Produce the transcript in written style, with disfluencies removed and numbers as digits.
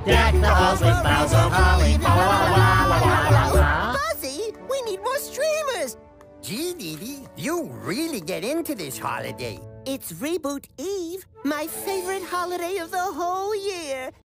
Deck the halls with boughs of holly. La la la la la la la. Buzzy, we need more streamers. Gee, Dee, you really get into this holiday. It's Reboot Eve, my favorite holiday of the whole year.